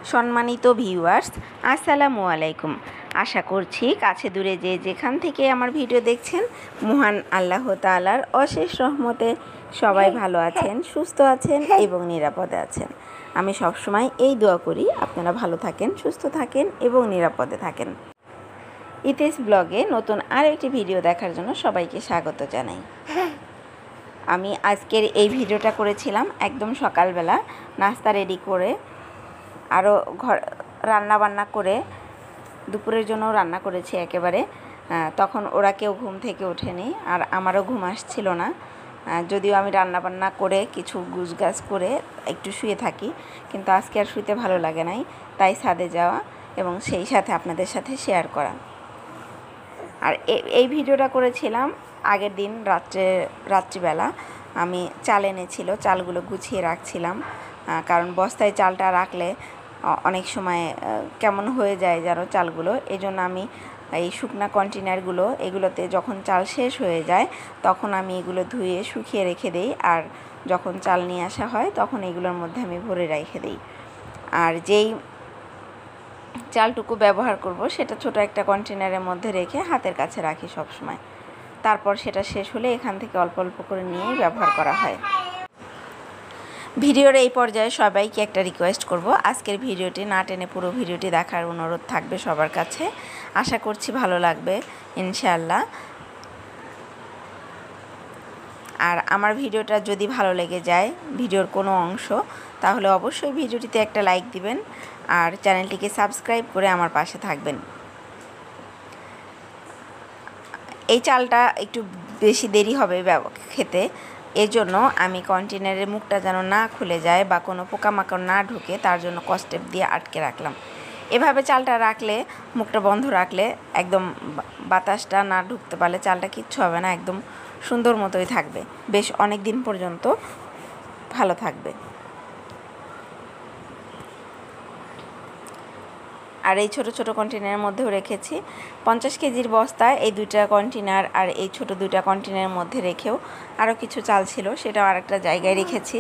সম্মানিত ভিউয়ার্স, আসসালামু আলাইকুম। আশা করছি কাছে দূরে যে যেখান থেকে আমার ভিডিও দেখছেন, মহান আল্লাহ তাআলার অশেষ রহমতে সবাই ভালো আছেন, সুস্থ আছেন এবং নিরাপদে আছেন। আমি সবসময় এই দোয়া করি আপনারা ভালো থাকেন, সুস্থ থাকেন এবং নিরাপদে থাকেন। ইতিস ব্লগে নতুন আরও একটি ভিডিও দেখার জন্য সবাইকে স্বাগত জানাই। আমি আজকের এই ভিডিওটা করেছিলাম একদম সকালবেলা, নাস্তা রেডি করে, আরও রান্না করে দুপুরের জন্য রান্না করেছি একেবারে। তখন ওরা কেউ ঘুম থেকে ওঠেনি, আর আমারও ঘুম আসছিল না। যদিও আমি রান্না করে কিছু গুছগাছ করে একটু শুয়ে থাকি, কিন্তু আজকে আর শুতে ভালো লাগে নাই, তাই ছাদে যাওয়া এবং সেই সাথে আপনাদের সাথে শেয়ার করা। আর এই ভিডিওটা করেছিলাম আগের দিন রাত্রিবেলা। আমি চাল এনেছিল, চালগুলো গুছিয়ে রাখছিলাম, কারণ বস্তায় চালটা রাখলে অনেক সময় কেমন হয়ে যায় যেন চালগুলো। এই জন্য আমি এই শুকনা কন্টেনারগুলো, এগুলোতে যখন চাল শেষ হয়ে যায় তখন আমি এগুলো ধুয়ে শুকিয়ে রেখে দিই, আর যখন চাল নিয়ে আসা হয় তখন এগুলোর মধ্যে আমি ভরে রেখে দিই। আর যেই চালটুকু ব্যবহার করব সেটা ছোট একটা কন্টেনারের মধ্যে রেখে হাতের কাছে রাখি সব সময়। তারপর সেটা শেষ হলে এখান থেকে অল্প অল্প করে নিয়েই ব্যবহার করা হয়। ভিডিওর এই পর্যায়ে সবাইকে একটা রিকোয়েস্ট করব, আজকের ভিডিওটি না টেনে পুরো ভিডিওটি দেখার অনুরোধ থাকবে সবার কাছে। আশা করছি ভালো লাগবে ইনশাআল্লাহ। আর আমার ভিডিওটা যদি ভালো লেগে যায়, ভিডিওর কোনো অংশ, তাহলে অবশ্যই ভিডিওটিতে একটা লাইক দিবেন আর চ্যানেলটিকে সাবস্ক্রাইব করে আমার পাশে থাকবেন। এই চালটা একটু বেশি দেরি হবে খেতে, এজন্য আমি কন্টেনারের মুখটা যেন না খুলে যায় বা কোনো পোকামাকড় না ঢুকে, তার জন্য কস্টেপ দিয়ে আটকে রাখলাম। এভাবে চালটা রাখলে, মুখটা বন্ধ রাখলে, একদম বাতাসটা না ঢুকতে পারলে চালটা কিচ্ছু হবে না, একদম সুন্দর মতোই থাকবে, বেশ অনেক দিন পর্যন্ত ভালো থাকবে। আর এই ছোট ছোট কন্টেনারের মধ্যেও রেখেছি। 50 কেজির বস্তায় এই দুইটা কন্টেনার আর এই ছোট দুইটা কন্টেনারের মধ্যে রেখেও আরও কিছু চাল ছিল, সেটাও আরেকটা জায়গায় রেখেছি।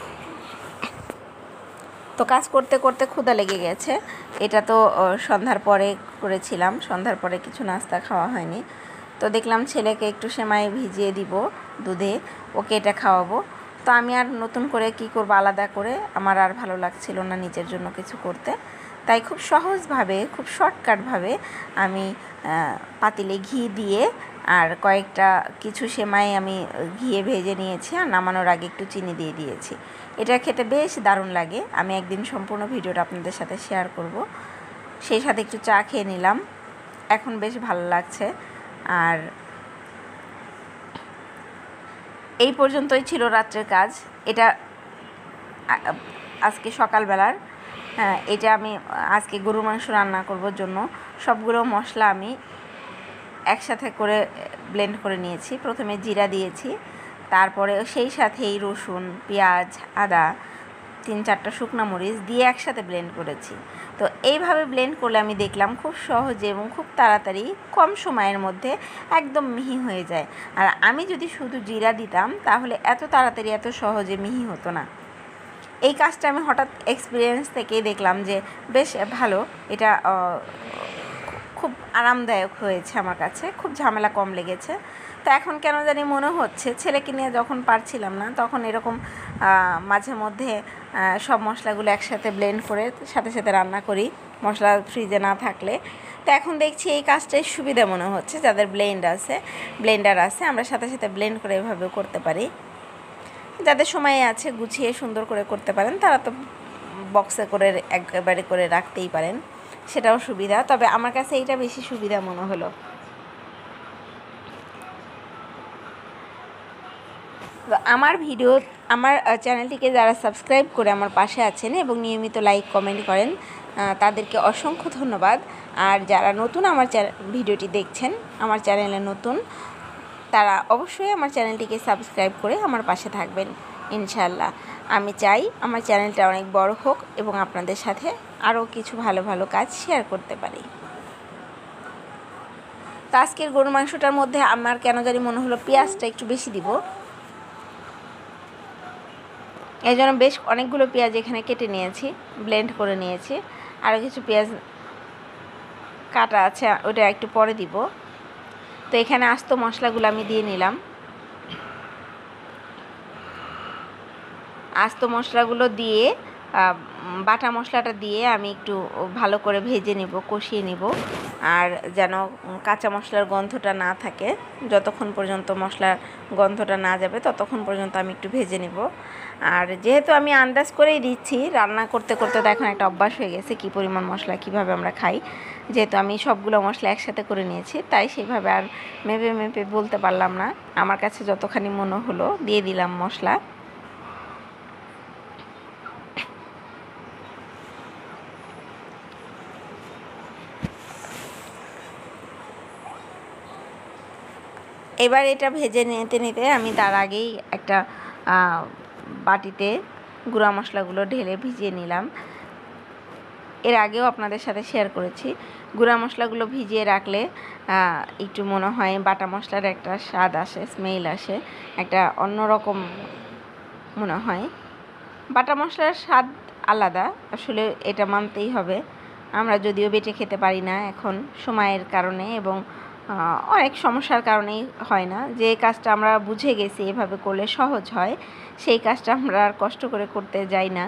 তো কাজ করতে করতে ক্ষুধা লেগে গেছে। এটা তো সন্ধ্যার পরে করেছিলাম, সন্ধ্যার পরে কিছু নাস্তা খাওয়া হয়নি। তো দেখলাম ছেলেকে একটু সেমাই ভিজিয়ে দিব দুধে, ওকে এটা খাওয়াবো। তো আমি আর নতুন করে কি করব, আলাদা করে আমার আর ভালো লাগছিল না নিজের জন্য কিছু করতে, তাই খুব সহজভাবে, খুব শর্টকাটভাবে আমি পাতিলে ঘি দিয়ে আর কয়েকটা কিছু সেমাই আমি ঘিয়ে ভেজে নিয়েছি, আর নামানোর আগে একটু চিনি দিয়ে দিয়েছি। এটা খেতে বেশ দারুণ লাগে। আমি একদিন সম্পূর্ণ ভিডিওটা আপনাদের সাথে শেয়ার করব। সেই সাথে একটু চা খেয়ে নিলাম, এখন বেশ ভালো লাগছে। আর এই পর্যন্তই ছিল রাত্রের কাজ। এটা আজকে সকালবেলার। এটা আমি আজকে গরুর মাংস রান্না করবার জন্য সবগুলো মশলা আমি একসাথে করে ব্লেন্ড করে নিয়েছি। প্রথমে জিরা দিয়েছি, তারপরে সেই সাথেই রসুন, পেঁয়াজ, আদা, 3-4টা শুকনো মরিচ দিয়ে একসাথে ব্লেন্ড করেছি। তো এইভাবে ব্লেন্ড করলে আমি দেখলাম খুব সহজে এবং খুব তাড়াতাড়ি, কম সময়ের মধ্যে একদম মিহি হয়ে যায়। আর আমি যদি শুধু জিরা দিতাম তাহলে এত তাড়াতাড়ি, এত সহজে মিহি হতো না। এই কাজটা আমি হঠাৎ এক্সপিরিয়েন্স থেকেই দেখলাম যে বেশ ভালো, এটা খুব আরামদায়ক হয়েছে আমার কাছে, খুব ঝামেলা কম লেগেছে। তো এখন কেন জানি মনে হচ্ছে, ছেলেকে নিয়ে যখন পারছিলাম না তখন এরকম মাঝে মধ্যে সব মশলাগুলো একসাথে ব্লেন্ড করে সাথে সাথে রান্না করি, মশলা ফ্রিজে না থাকলে। তো এখন দেখছি এই কাজটাই সুবিধা মনে হচ্ছে, যাদের ব্লেন্ডার আছে, আমরা সাথে সাথে ব্লেন্ড করে এভাবেও করতে পারি। যাদের সময় আছে, গুছিয়ে সুন্দর করে করতে পারেন, তারা তো বক্সে করে একেবারে করে রাখতেই পারেন, সেটাও সুবিধা। তবে আমার কাছে এইটা বেশি সুবিধা মনে হলো। তো আমার চ্যানেলটিকে যারা সাবস্ক্রাইব করে আমার পাশে আছেন এবং নিয়মিত লাইক কমেন্ট করেন, তাদেরকে অসংখ্য ধন্যবাদ। আর যারা নতুন আমার ভিডিওটি দেখছেন, আমার চ্যানেলে নতুন, তারা অবশ্যই আমার চ্যানেলটিকে সাবস্ক্রাইব করে আমার পাশে থাকবেন ইনশাআল্লাহ। আমি চাই আমার চ্যানেলটা অনেক বড় হোক এবং আপনাদের সাথে আরও কিছু ভালো ভালো কাজ শেয়ার করতে পারি। তো আজকের গরুর মাংসটার মধ্যে আমার কেন জানি মনে হলো পেঁয়াজটা একটু বেশি দিব। এই জন্য বেশ অনেকগুলো পেঁয়াজ এখানে কেটে নিয়েছি, ব্লেন্ড করে নিয়েছি। আরও কিছু পেঁয়াজ কাটা আছে, ওটা একটু পরে দিব। তো এখানে আস্ত মশলাগুলো আমি দিয়ে নিলাম। আস্ত মশলাগুলো দিয়ে বাটা মশলাটা দিয়ে আমি একটু ভালো করে ভেজে নেব, কষিয়ে নেব, আর যেন কাঁচা মশলার গন্ধটা না থাকে। যতক্ষণ পর্যন্ত মশলার গন্ধটা না যাবে ততক্ষণ পর্যন্ত আমি একটু ভেজে নেব। আর যেহেতু আমি আন্দাজ করেই দিচ্ছি, রান্না করতে করতে তো এখন একটা অভ্যাস হয়ে গেছে কী পরিমাণ মশলা কীভাবে আমরা খাই। যেহেতু আমি সবগুলো মশলা একসাথে করে নিয়েছি, তাই সেইভাবে আর মেপে মেপে বলতে পারলাম না। আমার কাছে যতখানি মনে হলো দিয়ে দিলাম মশলা। এবার এটা ভেজে নিতে নিতে আমি তার আগেই একটা বাটিতে গুঁড়া মশলাগুলো ঢেলে ভিজিয়ে নিলাম। এর আগেও আপনাদের সাথে শেয়ার করেছি, গুঁড়া মশলাগুলো ভিজিয়ে রাখলে একটু মনে হয় বাটা মশলার একটা স্বাদ আসে, স্মেল আসে, একটা অন্যরকম মনে হয়। বাটা মশলার স্বাদ আলাদা, আসলে এটা মানতেই হবে। আমরা যদিও বেটে খেতে পারি না এখন সময়ের কারণে এবং অনেক সমস্যার কারণেই হয় না। যে কাজটা আমরা বুঝে গেছি এভাবে করলে সহজ হয়, সেই কাজটা আমরা আর কষ্ট করে করতে যাই না।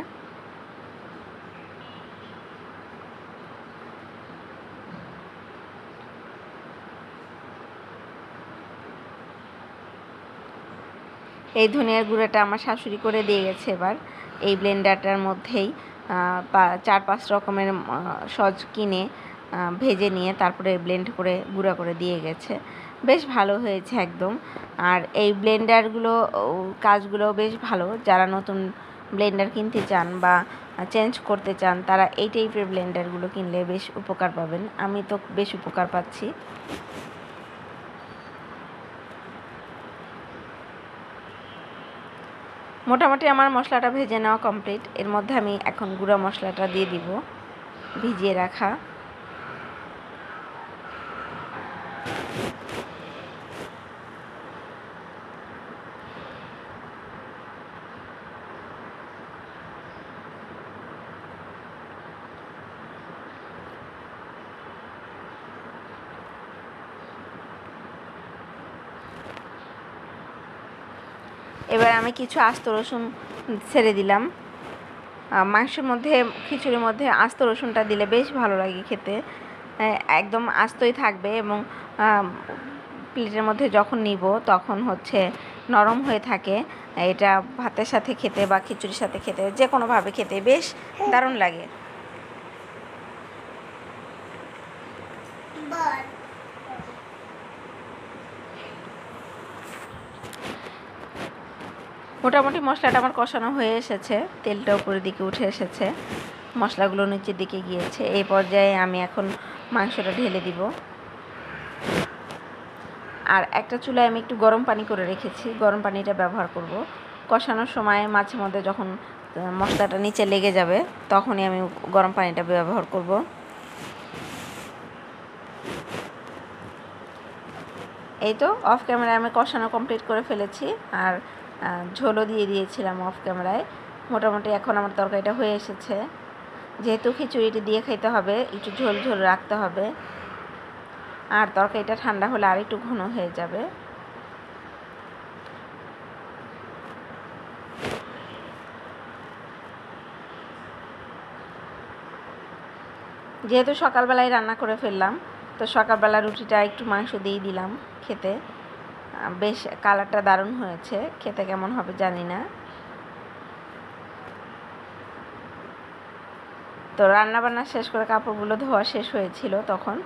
এই ধনিয়ার গুঁড়োটা আমার শাশুড়ি করে দিয়ে গেছে। এবার এই ব্লেন্ডারটার মধ্যেই 4-5 রকমের সস কিনে ভেজে নিয়ে তারপরে ব্লেন্ড করে গুঁড়া করে দিয়ে গেছে। বেশ ভালো হয়েছে একদম। আর এই ব্লেন্ডারগুলো কাজগুলো বেশ ভালো। যারা নতুন ব্লেন্ডার কিনতে চান বা চেঞ্জ করতে চান, তারা এই টাইপের ব্লেন্ডারগুলো কিনলে বেশ উপকার পাবেন। আমি তো বেশ উপকার পাচ্ছি। মোটামুটি আমার মশলাটা ভেজে নেওয়া কমপ্লিট। এর মধ্যে আমি এখন গুঁড়া মশলাটা দিয়ে দিব, ভিজিয়ে রাখা। এবার আমি কিছু আস্ত রসুন ছেড়ে দিলাম। মাংসের মধ্যে, খিচুড়ির মধ্যে আস্ত রসুনটা দিলে বেশ ভালো লাগে খেতে, একদম আস্তই থাকবে এবং প্লেটের মধ্যে যখন নিব তখন হচ্ছে নরম হয়ে থাকে। এটা ভাতের সাথে খেতে বা খিচুড়ির সাথে খেতে, যে কোনোভাবে খেতে বেশ দারুণ লাগে। মোটামুটি মশলাটা আমার কষানো হয়ে এসেছে, তেলটা উপরের দিকে উঠে এসেছে, মশলাগুলো নিচের দিকে গিয়েছে। এই পর্যায়ে আমি এখন মাংসটা ঢেলে দিব। আর একটা চুলায় আমি একটু গরম পানি করে রেখেছি, গরম পানিটা ব্যবহার করব। কষানোর সময় মাঝে মধ্যে যখন মশলাটা নিচে লেগে যাবে তখনই আমি গরম পানিটা ব্যবহার করব। এই তো অফ ক্যামেরায় আমি কষানো কমপ্লিট করে ফেলেছি, আর ঝোলও দিয়ে দিয়েছিলাম অফ ক্যামেরায়। মোটামুটি এখন আমার তরকারিটা হয়ে এসেছে। যেহেতু খিচুড়িটি দিয়ে খেতে হবে, একটু ঝোল ঝোল রাখতে হবে, আর তরকারিটা ঠান্ডা হলে আর একটু ঘন হয়ে যাবে। যেহেতু সকালবেলায় রান্না করে ফেললাম, তো সকালবেলা রুটিটা একটু মাংস দিয়ে দিলাম খেতে। বেশ কালারটা দারুণ হয়েছে, খেতে কেমন হবে জানি না। তো রান্নাবান্না শেষ করে কাপড়গুলো ধোয়া শেষ হয়েছিল তখন,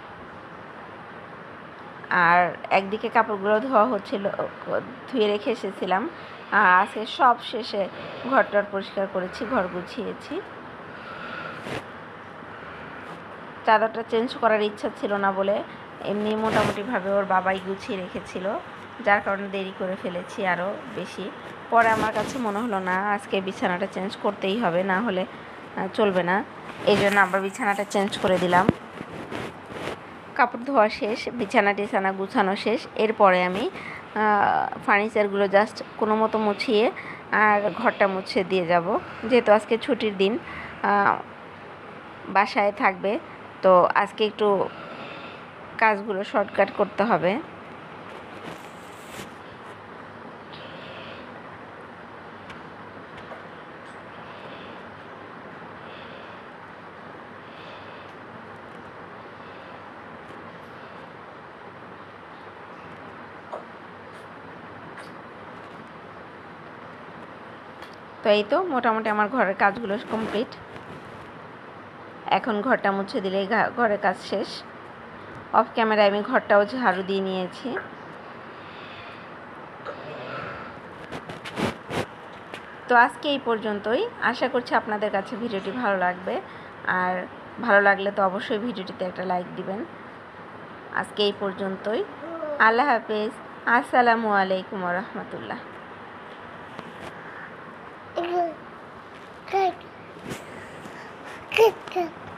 আর একদিকে কাপড়গুলো ধোয়া হচ্ছিল, ধুয়ে রেখে এসেছিলাম। আর আজকে সব শেষে ঘরটার পরিষ্কার করেছি, ঘর গুছিয়েছি। চাদরটা চেঞ্জ করার ইচ্ছা ছিল না বলে এমনি মোটামুটিভাবে ওর বাবাই গুছিয়ে রেখেছিল, যার কারণে দেরি করে ফেলেছি আরও বেশি। পরে আমার কাছে মনে হলো না, আজকে বিছানাটা চেঞ্জ করতেই হবে, না হলে চলবে না। এই জন্য আবার বিছানাটা চেঞ্জ করে দিলাম। কাপড় ধোয়া শেষ, বিছানা টিছানা গুছানো শেষ। এরপরে আমি ফার্নিচারগুলো জাস্ট কোনো মতো মুছিয়ে আর ঘরটা মুছে দিয়ে যাব, যেহেতু আজকে ছুটির দিন, বাসায় থাকবে, তো আজকে একটু কাজগুলো শর্টকাট করতে হবে। তো এই তো মোটামুটি আমার ঘরের কাজগুলো কমপ্লিট। এখন ঘরটা মুছে দিলেই ঘরের কাজ শেষ। অফ ক্যামেরায় আমি ঘরটাও ঝাড়ু দিয়ে নিয়েছি। তো আজকে এই পর্যন্তই। আশা করছি আপনাদের কাছে ভিডিওটি ভালো লাগবে, আর ভালো লাগলে তো অবশ্যই ভিডিওটিতে একটা লাইক দিবেন। আজকে এই পর্যন্তই। আল্লাহ হাফেজ। আসসালামু আলাইকুম ওয়া রাহমাতুল্লাহ। Good.